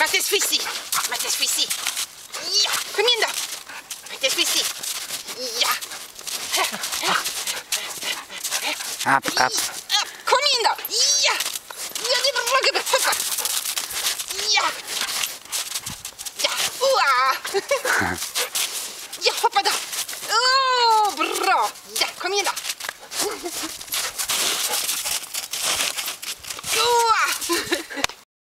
Mettez celui-ci. Mettez celui-ci. Ya. Kom igen då. Mettez celui-ci. Ja. Up, up. Kom igen då. Ja. Ja, det var bra gubbe. Hoppa. Ja. Ja. Uah.